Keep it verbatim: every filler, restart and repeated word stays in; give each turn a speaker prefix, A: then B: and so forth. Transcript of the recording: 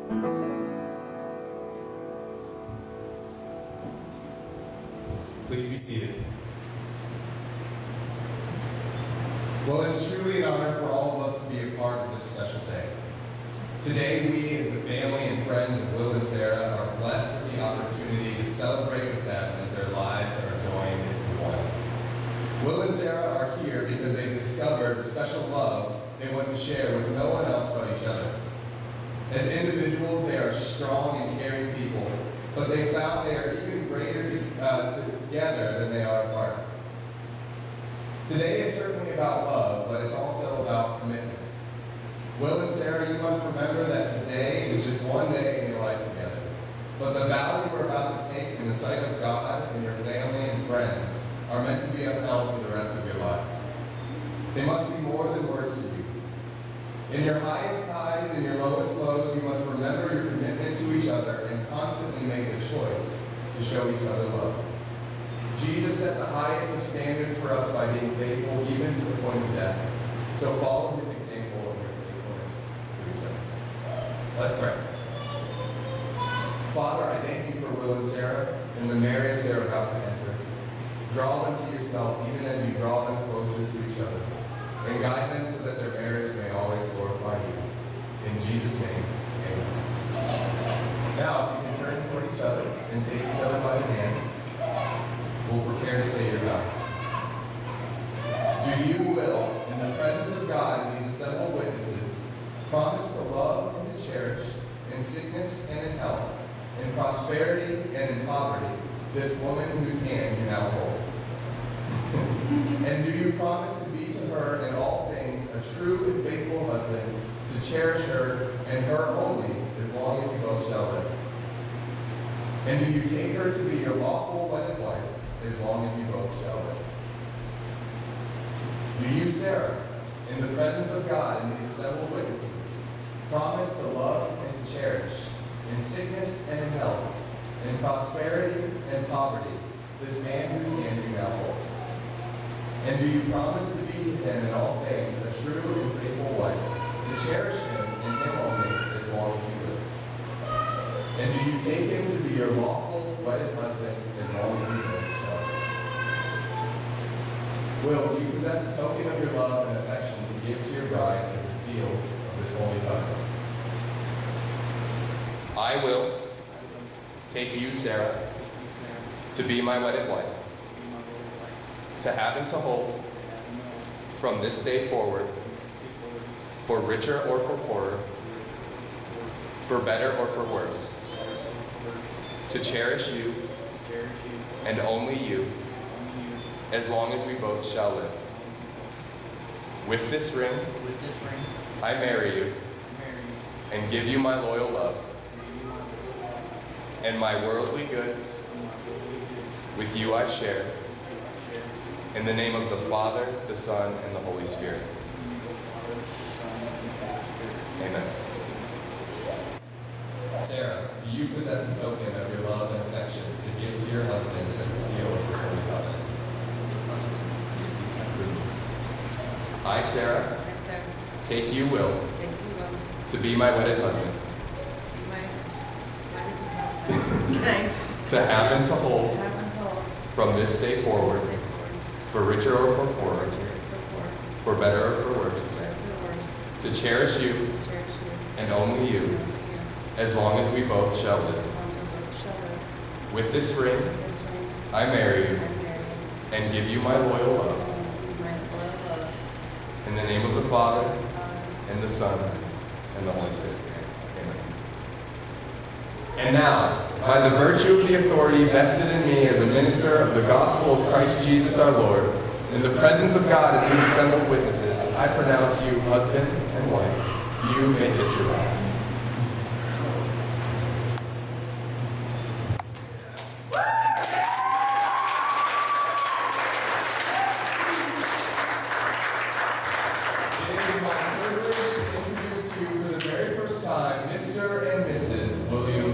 A: Please be seated. Well, it's truly an honor for all of us to be a part of this special day. Today, we as the family and friends of Will and Sarah are blessed with the opportunity to celebrate with them as their lives are joined into one. Will and Sarah are here because they've discovered a special love they want to share with no one else but each other. As individuals, they are strong and caring people, but they found they are even greater to, uh, together than they are apart. Today is certainly about love, but it's also about commitment. Will and Sarah, you must remember that today is just one day in your life together. But the vows you are about to take in the sight of God and your family and friends are meant to be upheld for the rest of your lives. They must be more than words to you. In your highest highs and your lowest lows, you must remember your commitment to each other and constantly make the choice to show each other love. Jesus set the highest of standards for us by being faithful even to the point of death. So follow his example of your faithfulness to each other. Let's pray. Father, I thank you for Will and Sarah and the marriage they're about to enter. Draw them to yourself even as you draw them closer to each other. And guide them so that their marriage may always glorify you. In Jesus' name, amen. Now, if you can turn toward each other and take each other by the hand, we'll prepare to say your vows. Do you, Will, in the presence of God and these assembled witnesses, promise to love and to cherish, in sickness and in health, in prosperity and in poverty, this woman whose hand you now hold? And do you promise to be to her in all things a true and faithful husband, to cherish her and her only as long as you both shall live? And do you take her to be your lawful wedded wife as long as you both shall live? Do you, Sarah, in the presence of God and these assembled witnesses, promise to love and to cherish, in sickness and in health, in prosperity and poverty, this man whose hand you now hold? And do you promise to be to him in all things a true and faithful wife, to cherish him and him only as long as you live? And do you take him to be your lawful wedded husband as long as you live shall? Will, do you possess a token of your love and affection to give to your bride as a seal of this holy covenant?
B: I will take you, Sarah, to be my wedded wife, to have and to hold, from this day forward, for richer or for poorer, for better or for worse, to cherish you, and only you, as long as we both shall live. With this ring, I marry you, and give you my loyal love, and my worldly goods, with you I share. In the name of the Father, the Son, and the Holy Spirit. Amen.
A: Sarah, do you possess a token of your love and affection to give to your husband as a seal of this holy covenant?
B: I, Sarah,
C: I, Sarah,
B: take you, Will,
C: take you, Will,
B: to be my wedded husband,
C: be my wedded husband,
B: to have and to hold,
C: have and hold,
B: from this day forward,
C: forward,
B: for richer or for
C: for
B: poorer,
C: richer or for poor,
B: for better or for
C: for
B: worse,
C: better or for worse,
B: to cherish you,
C: to cherish you,
B: and only
C: and
B: you,
C: only you,
B: as long as we both shall live.
C: as long as we both shall live.
B: With this ring,
C: With this ring,
B: I marry
C: I
B: you,
C: marry you,
B: and give you my loyal love.
C: and give you my loyal love,
B: In the name of the Father,
C: Father,
B: and the Son, and the Holy Spirit. Amen. And now, by the virtue of the authority vested in me as a minister of the gospel of Christ Jesus our Lord, in the presence of God and these assembled witnesses, I pronounce you husband and wife. You may kiss your wife.
A: It is my privilege to introduce to you for the very first time Mister and Missus William